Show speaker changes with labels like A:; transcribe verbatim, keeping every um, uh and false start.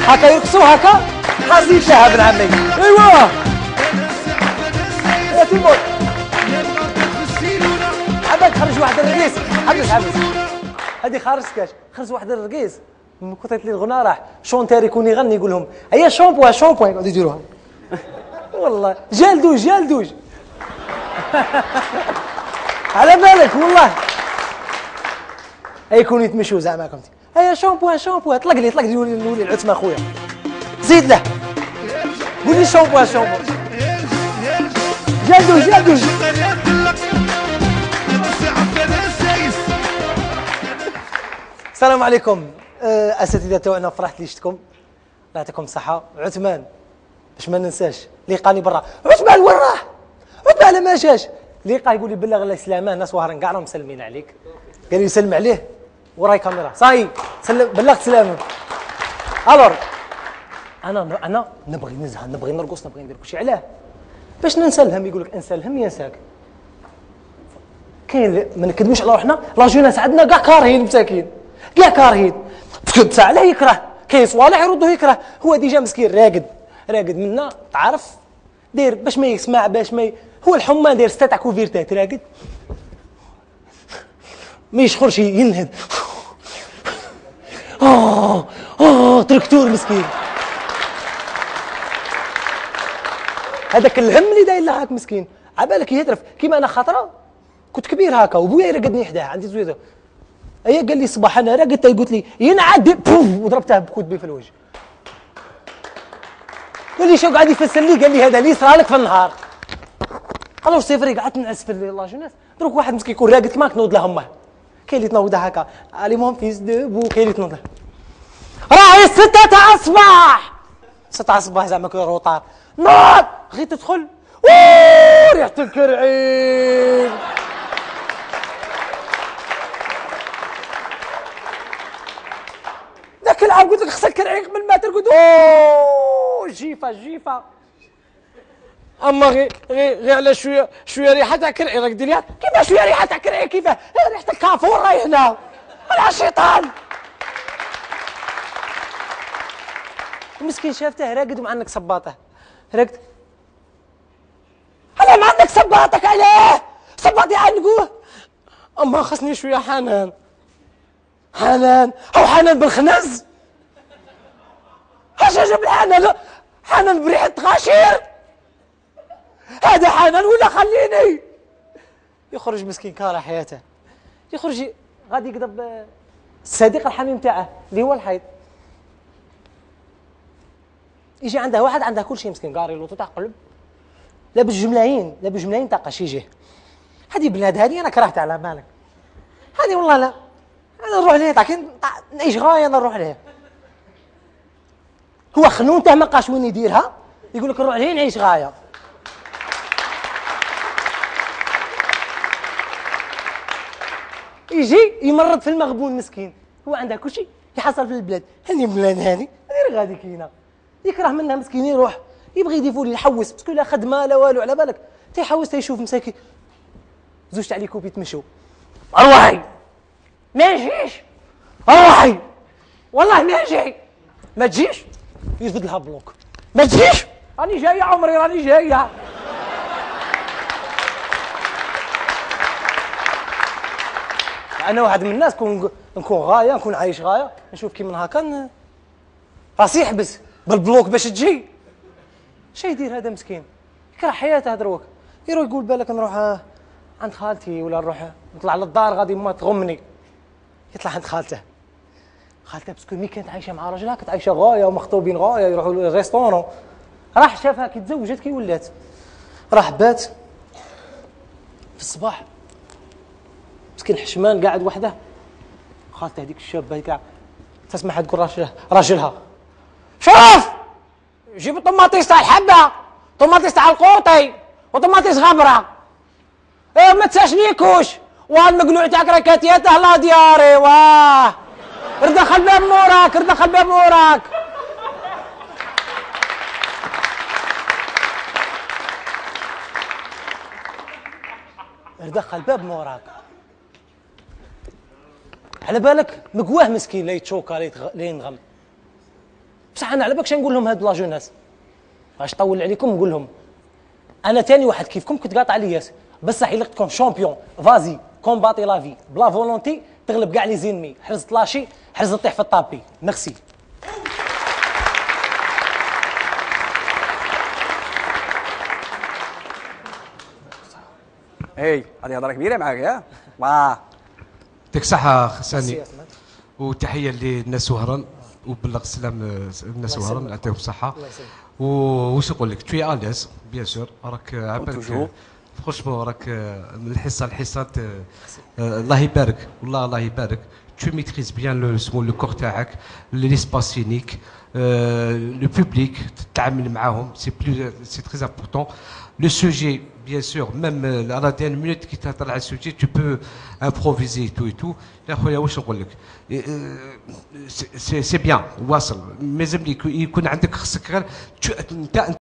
A: هكا يرقصوا هكا حاسين فيها ابن عمي. ايوا يا تيمور عباك خرج واحد الرقيس. حبس حبس هادي خارج كاش. خرج واحد الرقيس من كثرة لي الغنى راح شونتير يكون يغني يقول لهم هيا شامبو شامبو يقعدوا يديروها. والله جالدوج جالدوج على بالك والله يكونوا يتمشوا زعما كنتي هيا شامبو شامبو. طلق لي طلق لي نولي العتمه خويا. زيد له قول لي شامبو شامبو جالدوج جالدوج. السلام عليكم اساتذه تاعنا. فرحت لي شفتكم الله يعطيكم الصحه. عثمان باش ما ننساش لقاني برا. عثمان وين راح؟ عثمان ما جاش. لقى يقول لي بلغ الله سلامه الناس وهران كاع راهم مسلمين عليك. قال لي يسلم عليه وراي كاميرا صاي سلم بلغت سلامه. الور انا انا نبغي نزهه نبغي نرقص نبغي ندير كلشي. علاه؟ باش ننسى الهم. يقول لك انسى الهم ينساك. كاين ما نكذبوش على روحنا لا جوناس عندنا كاع كارهين مساكين كاع كارهين. باسكو علاه يكره؟ كاين صوالح يردوه يكره. هو ديجا مسكين راقد راقد منا تعرف داير باش ما يسمع باش ما ي... هو الحمى داير ستة تاع كوفيرتات راقد ما يشخرش ينهد. اه اه تركتور مسكين. هذاك الهم اللي داير له هاك مسكين عبالك يهترف. كيما انا خاطره كنت كبير هكا وبويا يرقدني حداه عندي زويده. ايا قال لي الصباح انا راقدت قلت لي ينعد وضربته بكوت بي في الوجه. قال لي شو قاعد يفسر لي؟ قال لي هذا اللي صرالك في النهار. الو صفري قعدت نعس في لا جوناس. دروك واحد مسكين يكون راقد كيما تنوض له امه. كاين اللي تنوض هكا علي مون فيس دو. كاين اللي تنوض راهي ستة تاع الصباح. ستة تاع الصباح زعما كي روطار نوض غير تدخل اوه ريحة الكرعين. ذاك العام قلت لك خصك كرعين قبل ما ترقد. اوه جيفه جيفه. اما غير غير غير على شويه شويه ريحه تاع كرعين راك ديريها. كيفاش شويه ريحه تاع كرعين؟ كيفاه ريحه الكافور راهي هنا على الشيطان. المسكين شافته راقد ومعنك صباطه راقد. علاه ما عندك صباطك؟ علاه صباطي عنقوه. اما خصني شويه حنان حنان او حنان بالخنز. اش جاب الحنان؟ حنان بريحه غاشير. هذا حنان ولا خليني؟ يخرج مسكين كاره حياته. يخرج غادي يقضب الصديق الحميم تاعه اللي هو الحيض. يجي عنده واحد عنده كل شيء مسكين قاري لوطو تاع قلب لابس جملايين لابس جملايين تاع قش. يجيه هذه بلاد هذه انا كرهتها على بالك. هذه والله لا انا نروح لها تاع نعيش غايه انا نروح لها. هو خنون تاع ما قاش وين يديرها يقول لك نروح لهي نعيش غايه. يجي يمرض في المغبون مسكين. هو عنده كل شيء يحصل في البلاد. هذه بلاد هذه هذه غادي كاينه يكره منها مسكين. يروح يبغي يديفولي يحوس باسكو لا خدمه لا والو على بالك تيحوس تيشوف مساكين زوج تاع لي كوب يتمشوا. اروحي ما يجيش اروحي والله ما يجي. ما تجيش يزبد لها بلوك. ما تجيش راني جايه عمري راني جايه. انا واحد من الناس كون نكون غايه نكون عايش غايه نشوف كي من هكا راسي يحبس بالبلوك باش تجي. شا يدير هذا مسكين؟ يكره حياته دروك. يروح يقول بالك نروح عند خالتي ولا نروح نطلع للدار غادي ما تغمني. يطلع عند خالته. خالته باسكو مي كانت عايشه مع راجلها كانت عايشه غايه ومخطوبين غايه يروحوا للريستورون. راح شافها كي تزوجت كي ولات. راح بات في الصباح مسكين حشمان قاعد وحده. خالته هذيك الشابه قاعد تسمح تقول راجلها راجلها شوف جيب طماطيس تاع الحبه طماطيس تاع القوطي وطماطيس غبره. ايه ما تساشنيكوش والمقلوع تاعك راه كاتياته لا دياري. واه ردخل الباب موراك ردخل الباب موراك. ردخل الباب موراك. على بالك مقواه مسكين لا يتشوكا لا ينغم. بصح انا على بالكش نقول لهم هاد لا جوناس باش طول عليكم نقول لهم انا تاني واحد كيفكم كنت قاطع الياس بصح الا لقيتكم شامبيون فازي كومباتي لا في بلا فولونتي تغلب كاع لي زينمي حرز طلاشي حرز طيح في الطابي ميرسي.
B: اي هذه هضره كبيره معاك يا واه
C: يعطيك الصحة خساني وتحية للناس وهران وبلغ السلام الناس وهران يعطيهم الصحة. واش نقول لك توي اليز بيان سور راك عبالك فرونشمون راك من الحصة للحصة الله يبارك والله الله يبارك tu maîtrises bien le le corps تاعك l'espace scénique le public تتعامل معاهم c'est plus c'est très important le sujet bien sûr même à la dernière minute كي تهضر على السوجي tu peux improviser tout et tout يا خويا واش نقول لك سي سي بيان واصل مازال يكون عندك خصك غير انت